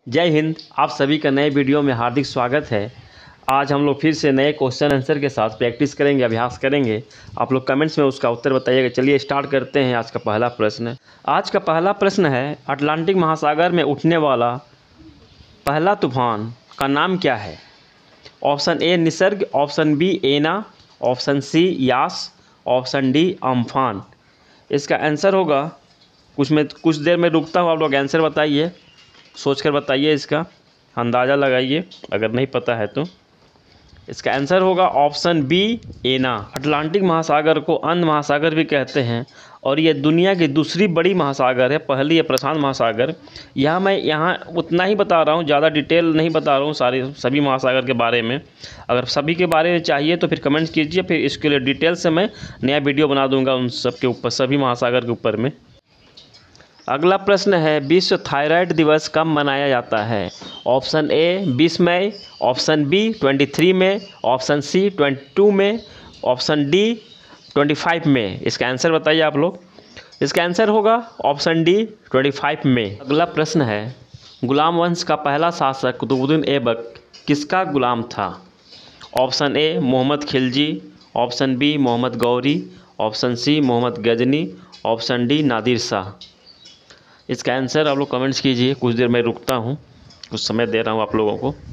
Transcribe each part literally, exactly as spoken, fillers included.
जय हिंद। आप सभी का नए वीडियो में हार्दिक स्वागत है। आज हम लोग फिर से नए क्वेश्चन आंसर के साथ प्रैक्टिस करेंगे, अभ्यास करेंगे। आप लोग कमेंट्स में उसका उत्तर बताइएगा। चलिए स्टार्ट करते हैं। आज का पहला प्रश्न आज का पहला प्रश्न है, अटलांटिक महासागर में उठने वाला पहला तूफान का नाम क्या है? Option A Nisarga, option B Ana, option C Yaas, option D Amphan. इसका आंसर होगा, कुछ में कुछ देर में रुकता हूँ, आप लोग आंसर बताइए, सोचकर बताइए, इसका अंदाज़ा लगाइए अगर नहीं पता है तो। इसका आंसर होगा ऑप्शन बी एना। अटलांटिक महासागर को अंध महासागर भी कहते हैं और ये दुनिया की दूसरी बड़ी महासागर है। पहली है प्रशांत महासागर। यहाँ मैं यहाँ उतना ही बता रहा हूँ, ज़्यादा डिटेल नहीं बता रहा हूँ सारे सभी महासागर के बारे में। अगर सभी के बारे में चाहिए तो फिर कमेंट्स कीजिए, फिर इसके लिए डिटेल से मैं नया वीडियो बना दूँगा उन सब के ऊपर, सभी महासागर के ऊपर में। अगला प्रश्न है, विश्व थायराइड दिवस कब मनाया जाता है? ऑप्शन ए बीस मई, ऑप्शन बी तेईस में, ऑप्शन सी बाईस में, ऑप्शन डी पच्चीस में। इसका आंसर बताइए आप लोग। इसका आंसर होगा ऑप्शन डी पच्चीस में। अगला प्रश्न है, गुलाम वंश का पहला शासक कुतुबुद्दीन ऐबक किसका गुलाम था? Option A Mohammad Khilji, option B Mohammad Ghori, option C Mohammad Ghazni, option D Nadir Shah. इसका आंसर आप लोग कमेंट्स कीजिए। कुछ देर मैं रुकता हूँ, कुछ समय दे रहा हूँ आप लोगों को।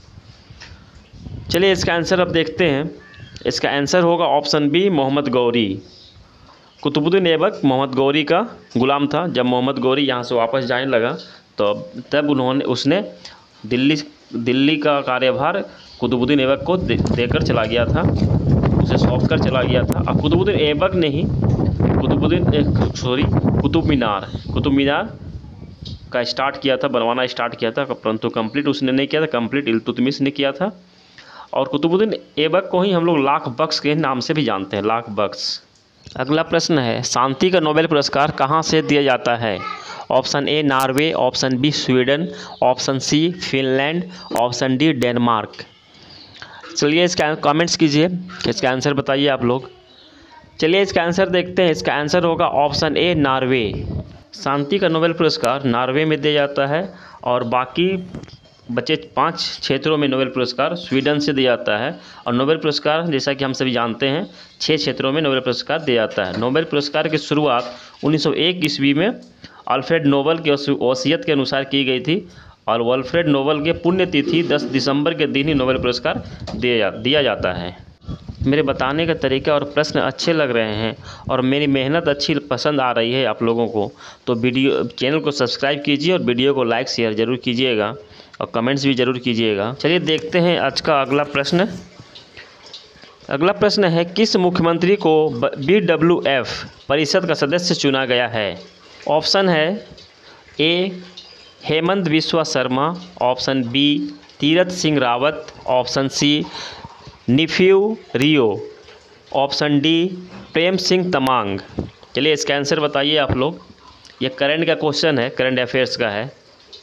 चलिए इसका आंसर अब देखते हैं। इसका आंसर होगा ऑप्शन बी मोहम्मद गौरी। कुतुबुद्दीन ऐबक मोहम्मद गौरी का गुलाम था। जब मोहम्मद गौरी यहाँ से वापस जाने लगा तो तब उन्होंने उसने दिल्ली दिल्ली का कार्यभार कुतुबुद्दीन ऐबक को दे, देकर चला गया था, उसे सौंप कर चला गया था। अब कुतुबुद्दीन ऐबक ने ही कुतुबुद्दीन सॉरी कुतुब मीनार कुतुब मीनार का स्टार्ट किया था, बनवाना स्टार्ट किया था, परंतु कंप्लीट उसने नहीं किया था, कंप्लीट इल्तुतमिश ने किया था। और कुतुबुद्दीन ऐबक को ही हम लोग लाख बख्श के नाम से भी जानते हैं, लाख बख्श। अगला प्रश्न है, शांति का नोबेल पुरस्कार कहाँ से दिया जाता है? Option A Norway, option B Sweden, option C Finland, option D Denmark. चलिए इसका कमेंट्स कीजिए, इसका आंसर बताइए आप लोग। चलिए इसका आंसर देखते हैं। इसका आंसर होगा ऑप्शन ए नॉर्वे। शांति का नोबेल पुरस्कार नॉर्वे में दिया जाता है और बाकी बचे पांच क्षेत्रों में नोबेल पुरस्कार स्वीडन से दिया जाता है। और नोबेल पुरस्कार जैसा कि हम सभी जानते हैं, छः क्षेत्रों में नोबेल पुरस्कार दिया जाता है। नोबेल पुरस्कार की शुरुआत उन्नीस सौ एक ईस्वी में अल्फ्रेड नोबल की वसीयत के अनुसार की गई थी और अल्फ्रेड नोबल के पुण्यतिथि दस दिसंबर के दिन ही नोबेल पुरस्कार दिया दिया जाता है। मेरे बताने का तरीका और प्रश्न अच्छे लग रहे हैं और मेरी मेहनत अच्छी पसंद आ रही है आप लोगों को, तो वीडियो चैनल को सब्सक्राइब कीजिए और वीडियो को लाइक शेयर ज़रूर कीजिएगा और कमेंट्स भी ज़रूर कीजिएगा। चलिए देखते हैं आज का अगला प्रश्न। अगला प्रश्न है, किस मुख्यमंत्री को बी डब्ल्यू एफ परिषद का सदस्य चुना गया है? ऑप्शन है A Himanta Biswa Sarma, option B Tirath Singh Rawat, option C Neiphiu Rio, option D Prem Singh Tamang. चलिए इसका आंसर बताइए आप लोग। ये करंट का क्वेश्चन है, करंट अफेयर्स का है।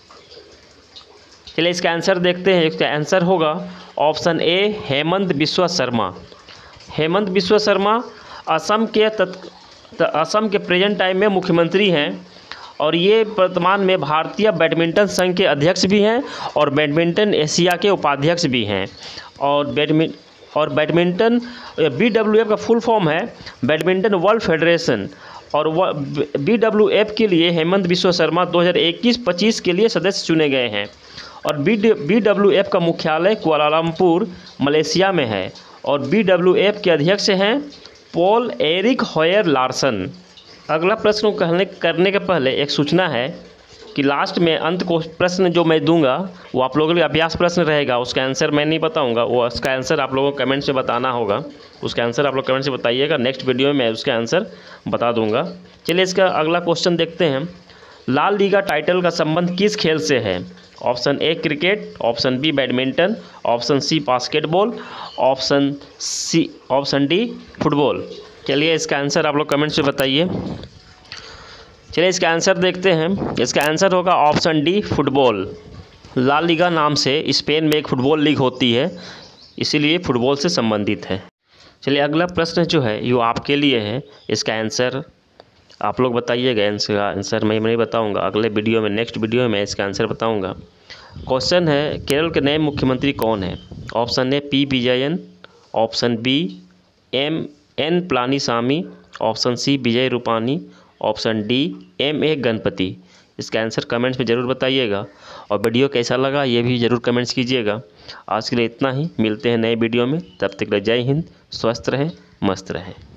चलिए इसका आंसर देखते हैं। इसका आंसर होगा ऑप्शन ए हेमंत बिस्वा शर्मा। हेमंत बिस्वा शर्मा असम के तत् असम के प्रेजेंट टाइम में मुख्यमंत्री हैं और ये वर्तमान में भारतीय बैडमिंटन संघ के अध्यक्ष भी हैं और बैडमिंटन एशिया के उपाध्यक्ष भी हैं। और बैडमिंटन और बैडमिंटन बी डब्ल्यू एफ का फुल फॉर्म है बैडमिंटन वर्ल्ड फेडरेशन। और बी डब्ल्यू एफ के लिए हेमंत बिस्वा शर्मा दो हज़ार इक्कीस पच्चीस के लिए सदस्य चुने गए हैं। और बी बी डब्ल्यू एफ का मुख्यालय कुआलालंपुर मलेशिया में है और बी डब्ल्यू एफ के अध्यक्ष हैं पॉल एरिक हॉयर लार्सन। अगला प्रश्न कहने करने के पहले एक सूचना है कि लास्ट में अंत को प्रश्न जो मैं दूंगा वो आप लोगों के लिए अभ्यास प्रश्न रहेगा। उसका आंसर मैं नहीं बताऊंगा, वो उसका आंसर आप लोगों को कमेंट से बताना होगा। उसका आंसर आप लोग कमेंट से बताइएगा, नेक्स्ट वीडियो में मैं उसका आंसर बता दूंगा। चलिए इसका अगला क्वेश्चन देखते हैं। लाल लीगा टाइटल का संबंध किस खेल से है? Option A cricket, option B badminton, option C basketball, option C option D football. चलिए इसका आंसर आप लोग कमेंट से बताइए। चलिए इसका आंसर देखते हैं। इसका आंसर होगा option D football. La Liga नाम से स्पेन में एक फुटबॉल लीग होती है, इसीलिए फुटबॉल से संबंधित है। चलिए अगला प्रश्न जो है ये आपके लिए है। इसका आंसर आप लोग बताइएगा। इसका आंसर मैं नहीं बताऊंगा, अगले वीडियो में नेक्स्ट वीडियो में मैं इसका आंसर बताऊंगा। क्वेश्चन है केरल के नए मुख्यमंत्री कौन है? Option A P Vijayan, option B M N Palaniswami, option C Vijay Rupani, option D M A Ganapathi. इसका आंसर कमेंट्स में ज़रूर बताइएगा और वीडियो कैसा लगा ये भी ज़रूर कमेंट्स कीजिएगा। आज के लिए इतना ही, मिलते हैं नए वीडियो में, तब तक के लिए जय हिंद, स्वस्थ रहें, मस्त रहें।